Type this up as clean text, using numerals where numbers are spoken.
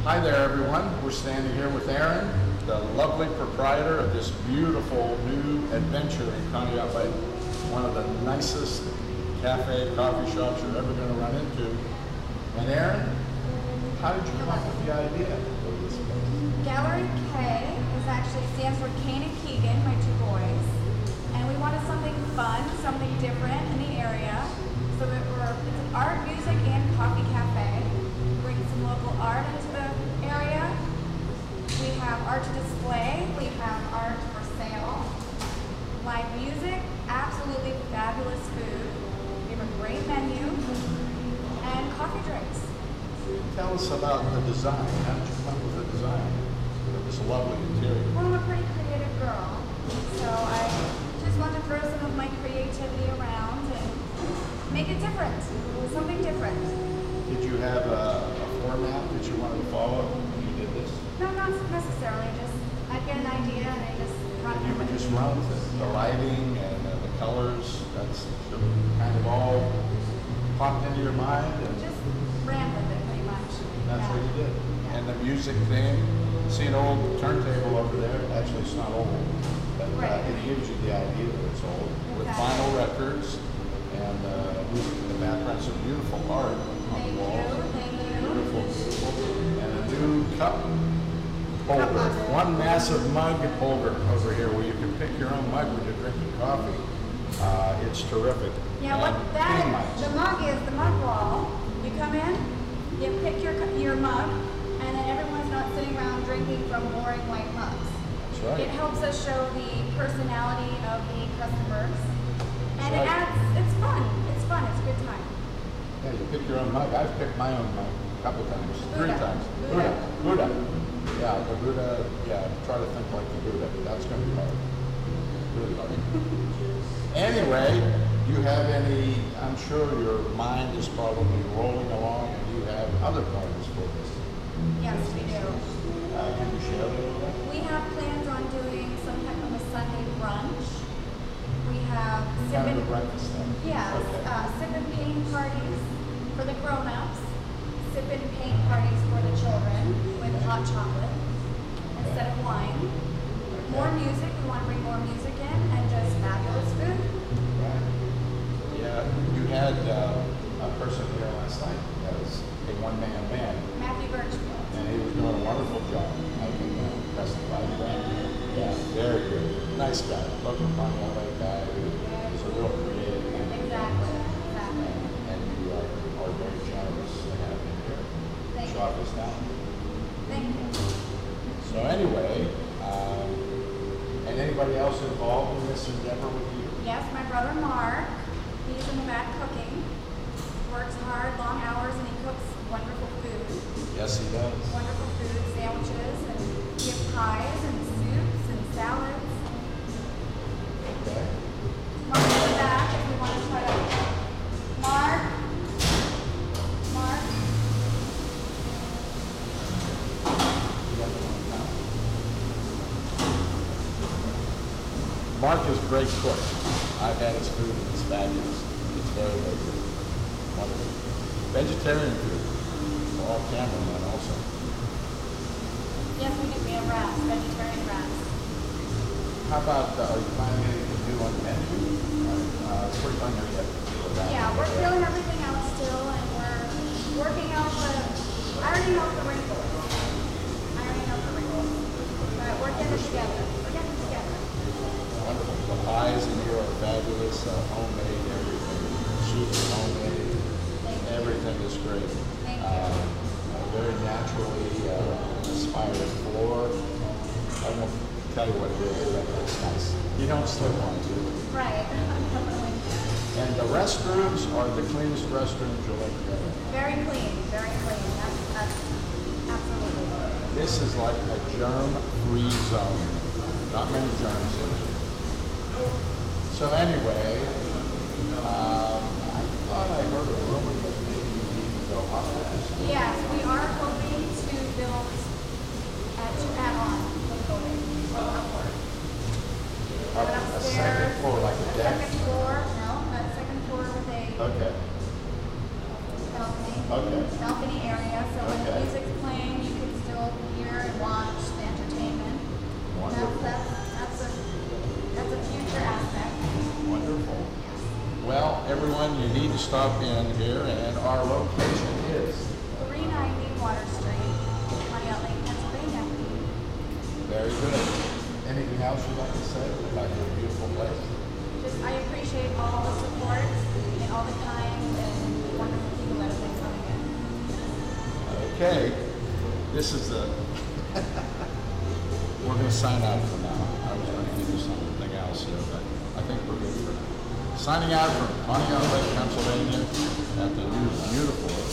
Hi there, everyone. We're standing here with Aaron, the lovely proprietor of this beautiful new adventure in Conneaut Lake. One of the nicest cafe, coffee shops you're ever going to run into. And Aaron, how did you come up with the idea for this place? Gallery K actually stands for Kane and Keegan, my two boys. And we wanted something fun, something different in the area. So it's an art, music, and coffee cafe. Bring some local art into the area. We have art to display. We have art for sale. Live music, absolutely fabulous food. We have a great menu. And coffee drinks. Tell us about the design. How did you come up with the design of this lovely interior? Well, I'm a pretty creative girl. So I just want to throw some of my creativity around and make it different. Something different. Did you have a format that you wanted to follow when you did this? No, not necessarily. Just I get an idea and I just run You would with it. just run with it. The lighting and the colors, that's kind of all popped into your mind, and Just ran with it pretty much. that's Yeah. what you did. Yeah. And the music thing, see an old turntable over there, actually it's not old, but Right. it gives you the idea that it's old, with Exactly. vinyl records and music in the background, some beautiful art on Thank the you. walls. Thank you. Beautiful, beautiful. And a new cup holder. holder. One massive mug holder over here where you can pick your own mug when you're drinking coffee. It's terrific. Yeah, what And that theme lights. the mug is the mug wall. You come in, you pick your mug, and then everyone's not sitting around drinking from boring white mugs. That's right. It helps us show the personality of the customers, and That's right. it's fun. It's fun. It's a good time. Yeah, you pick your own mug. I've picked my own mug a couple times. Three Buddha. times. Buddha. Buddha. Yeah, the Buddha. Yeah, try to think like the Buddha. That's going to be hard. Really hard. Anyway, do you have any, I'm sure your mind is probably rolling along and you have other plans for this. Yes, we do. Can you share a little bit? We have plans on doing some type of a Sunday brunch. We have Kind of a breakfast thing? Yes, Okay. sip and paint parties for the grown-ups, sip and paint parties for the children with hot chocolate instead of wine. More music, we want to bring more music in, and just fabulous food. Right. Yeah, you had a person here last night that was a one-man band. Matthew Birchfield. And he was doing a wonderful job. I can testify to that. Yeah, very good. Nice guy. Local Conneaut Lake guy who is a real creative. Exactly, exactly. And you are very generous to have him here. Thank you. Shop us down. Thank you. So anyway, and anybody else involved in this endeavor with you? Yes, my brother Mark, he's in the back cooking. Works hard, long hours, and he cooks wonderful food. Yes, he does. Wonderful food, sandwiches, and we have pies and soups and salads. Okay. Mark in the back if you want to try to. Mark. Mark. Mark is a great cook. I've had his food and it's fabulous. It's very, very good. Wonderful. Vegetarian food. For all cameramen also. Yes, we do. We have wraps, vegetarian wraps. How about, are you finding anything new on the menu? Pretty fun here yet. Yeah, we're filling everything out still, and we're working out I already know the wrinkles. But we're getting it together. Wonderful. The pies in here are fabulous. Homemade, everything. Soup is homemade. Everything is great. Thank you. A very naturally inspired floor. I won't tell you what it is, but it's nice. You don't slip on it. Right. And the restrooms are the cleanest restrooms you'll ever get. Very clean, very clean. That's absolutely. This is like a germ-free zone. Not many germs here. So anyway, I thought I heard a rumor that maybe you need to go up there. Yes, we are hoping to build to add on to the building. Upward. Up a second floor, like a deck? Second floor, no, a second floor with a Okay. balcony. Okay. Balcony area, so when the Okay. music's playing, you can to stop in here, and our location is 390 Water Street, Conneaut Lake, Pennsylvania. very good. Anything else you'd like to say about your beautiful place? Just, I appreciate all the support and all the kind and wonderful people that have been coming in. Okay, this is the, we're going to sign out for now. I was going to give you something else here, but I think we're good for now. Signing out from Conneaut Lake, Pennsylvania at the new beautiful